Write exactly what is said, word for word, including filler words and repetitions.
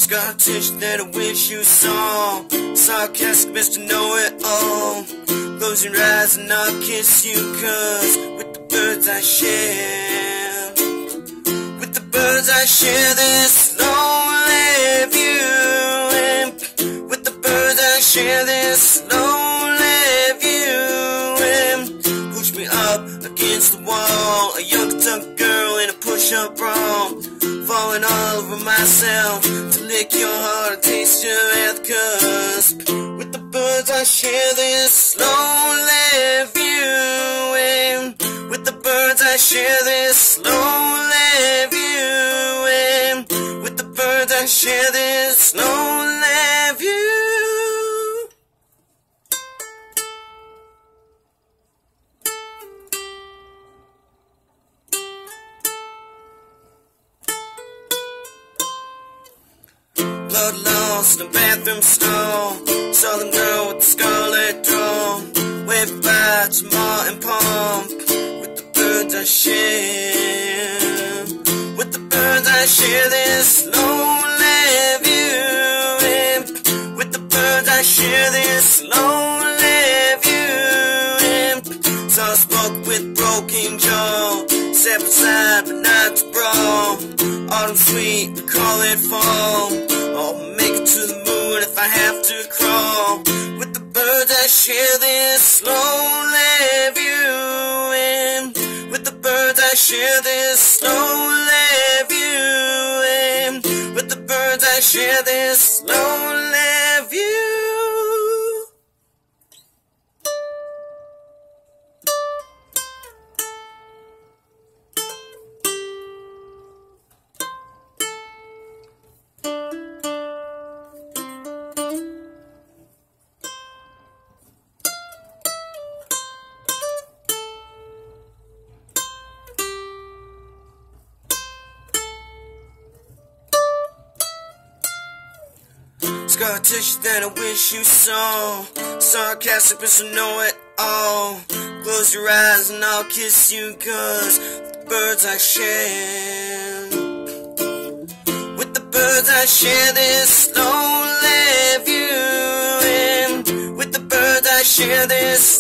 Scottish that I wish you saw. Sarcastic Mister Know-It-All. Close your eyes and I'll kiss you, cause with the birds I share, with the birds I share this lonely view. And with the birds I share this lonely view. And push me up against the wall, a young tuck girl in a push-up bra, falling all over myself to lick your heart and taste your breath, cause with the birds I share this lonely view. And with the birds I share this lonely view. And with the birds I share this lonely view. Blood lost in a bathroom stall, southern girl with the scarlet drawl, waved by to Martin Pump. With the birds I share, with the birds I share this lonely view. And with the birds I share this lonely view. And so I spoke with broken jaw, sat beside but not to brawl. Autumn sweet, we call it fall. I'll make it to the moon if I have to crawl. With the birds I share this lonely view. And with the birds I share this lonely view. And with the birds I share this lonely view. Scottish that I wish you saw. Sarcastic Mister Know-It-All. Close your eyes and I'll kiss you, cause the birds I share, with the birds I share this lonely view. And with the birds I share this